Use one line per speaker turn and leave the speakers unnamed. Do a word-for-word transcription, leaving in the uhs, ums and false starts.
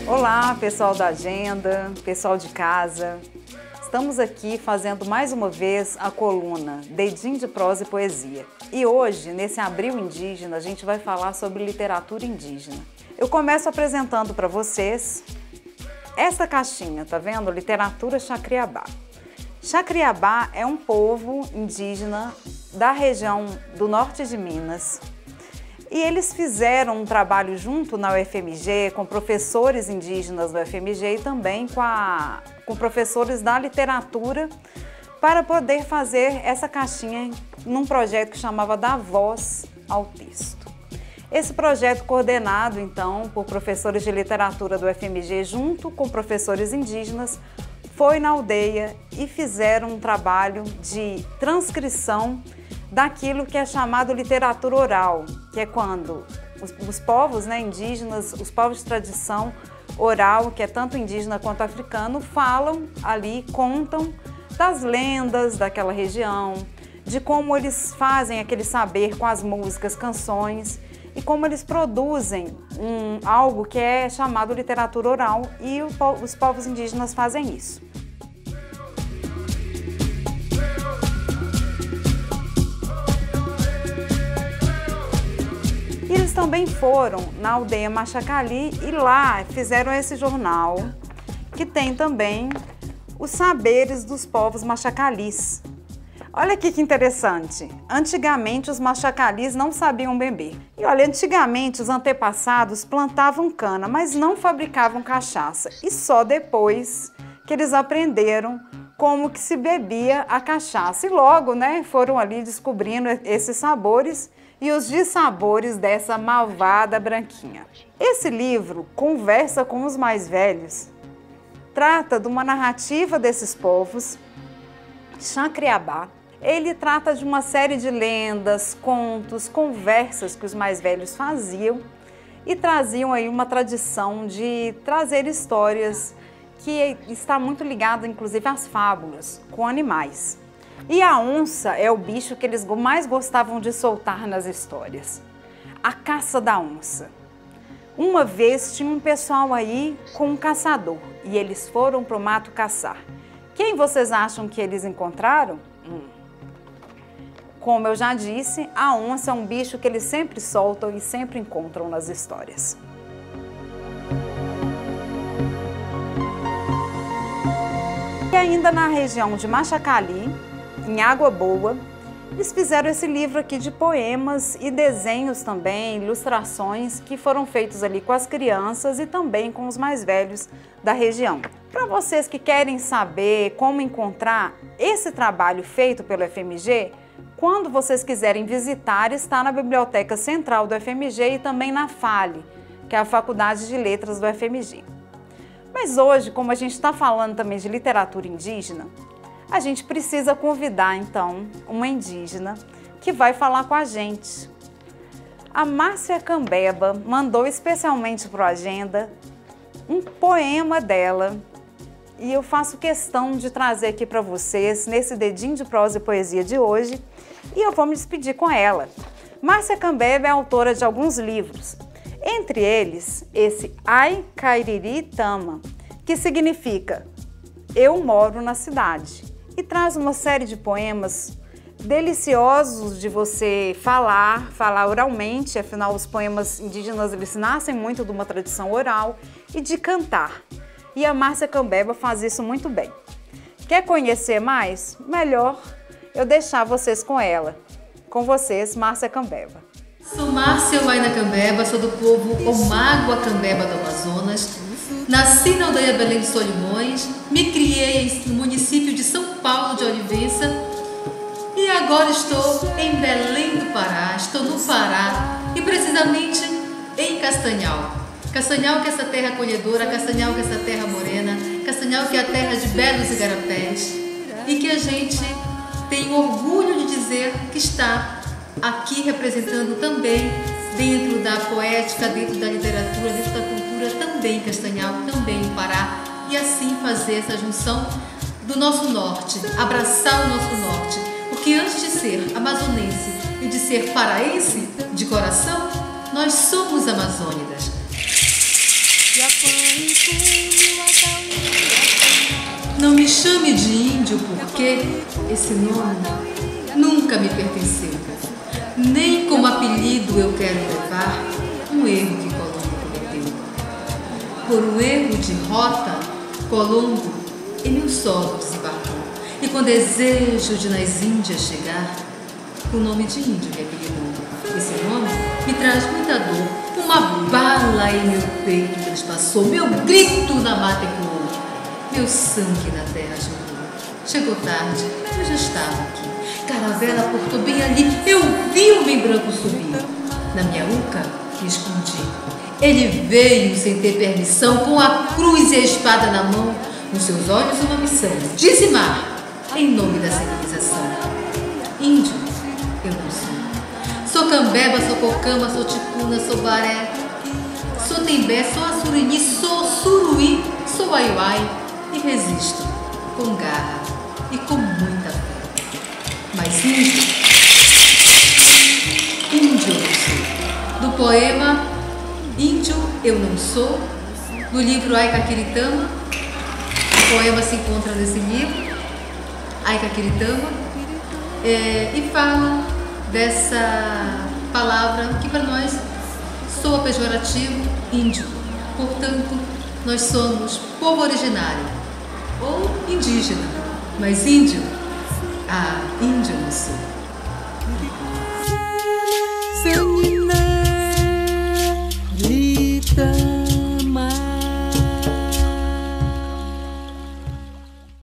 Olá, pessoal da agenda, pessoal de casa. Estamos aqui fazendo mais uma vez a coluna Dedinho de Prosa e Poesia. E hoje, nesse Abril Indígena, a gente vai falar sobre literatura indígena. Eu começo apresentando para vocês essa caixinha, tá vendo? Literatura Chacriabá. Chacriabá é um povo indígena da região do norte de Minas. E eles fizeram um trabalho junto na U F M G, com professores indígenas da U F M G e também com, a, com professores da literatura, para poder fazer essa caixinha num projeto que chamava Da Voz ao Texto. Esse projeto coordenado, então, por professores de literatura do U F M G, junto com professores indígenas, foi na aldeia e fizeram um trabalho de transcrição daquilo que é chamado literatura oral, que é quando os, os povos né, indígenas, os povos de tradição oral, que é tanto indígena quanto africano, falam ali, contam das lendas daquela região, de como eles fazem aquele saber com as músicas, canções, e como eles produzem um, algo que é chamado literatura oral, e o, os povos indígenas fazem isso. E eles também foram na aldeia Machacali e lá fizeram esse jornal, que tem também os saberes dos povos machacalis. Olha aqui que interessante, antigamente os machacalis não sabiam beber. E olha, antigamente os antepassados plantavam cana, mas não fabricavam cachaça. E só depois que eles aprenderam como que se bebia a cachaça. E logo, né, foram ali descobrindo esses sabores e os dissabores dessa malvada branquinha. Esse livro conversa com os mais velhos, trata de uma narrativa desses povos, Chacriabá. Ele trata de uma série de lendas, contos, conversas que os mais velhos faziam e traziam aí uma tradição de trazer histórias que está muito ligada, inclusive, às fábulas, com animais. E a onça é o bicho que eles mais gostavam de soltar nas histórias. A caça da onça. Uma vez tinha um pessoal aí com um caçador e eles foram para o mato caçar. Quem vocês acham que eles encontraram? Hum. Como eu já disse, a onça é um bicho que eles sempre soltam e sempre encontram nas histórias. E ainda na região de Machacali, em Água Boa, eles fizeram esse livro aqui de poemas e desenhos também, ilustrações que foram feitos ali com as crianças e também com os mais velhos da região. Para vocês que querem saber como encontrar esse trabalho feito pelo U F M G, quando vocês quiserem visitar, está na Biblioteca Central do U F M G e também na FALE, que é a Faculdade de Letras do U F M G. Mas hoje, como a gente está falando também de literatura indígena, a gente precisa convidar, então, uma indígena que vai falar com a gente. A Márcia Cambeba mandou especialmente para o Agenda um poema dela e eu faço questão de trazer aqui para vocês nesse Dedinho de Prosa e Poesia de hoje e eu vou me despedir com ela. Márcia Cambeba é autora de alguns livros, entre eles esse Ai Kairiri Tama, que significa Eu Moro na Cidade. E traz uma série de poemas deliciosos de você falar, falar oralmente, afinal os poemas indígenas eles nascem muito de uma tradição oral, e de cantar. E a Márcia Cambeba faz isso muito bem. Quer conhecer mais? Melhor eu deixar vocês com ela. Com vocês, Márcia Cambeba.
Sou Márcia Huayna Cambeba, sou do povo Omágua Cambeba do Amazonas. Nasci na aldeia Belém de Solimões, me criei no município de São Paulo de Olivença e agora estou em Belém do Pará, estou no Pará e precisamente em Castanhal. Castanhal que é essa terra acolhedora, Castanhal que é essa terra morena, Castanhal que é a terra de belos igarapés e que a gente tem orgulho de dizer que está aqui representando também dentro da poética, dentro da literatura, dentro da cultura, também Castanhal, também o Pará, e assim fazer essa junção do nosso norte, abraçar o nosso norte, porque antes de ser amazonense e de ser paraense de coração, nós somos amazônidas. Não me chame de índio porque esse nome nunca me pertenceu. Nem como apelido eu quero levar um erro que Colombo cometeu. Por um erro de rota, Colombo em mil solos desembarcou. E com desejo de nas Índias chegar, o nome de índio me apelidou. Esse nome me traz muita dor. Uma bala em meu peito transpassou, meu grito na mata ecoou. Meu sangue na terra jorrou. Chegou tarde, eu já estava aqui. Caravela portou bem ali, eu vi o homem branco subir. Na minha uca, me escondi. Ele veio sem ter permissão, com a cruz e a espada na mão. Nos seus olhos uma missão, dizimar, em nome da civilização. Índio, eu não sou. Sou cambeba, sou cocama, sou ticuna, sou baré. Sou tembé, sou assurini, sou suruí, sou aiuai. E resisto, com garra e com muita fé. Mas índio, índio eu não sou. Do poema Índio eu não sou, do livro Aikakiritama. O poema se encontra nesse livro, Aikakiritama, é, e fala dessa palavra que para nós soa pejorativo, índio. Portanto, nós somos povo originário ou indígena, mas índio, ah, índio eu não sou.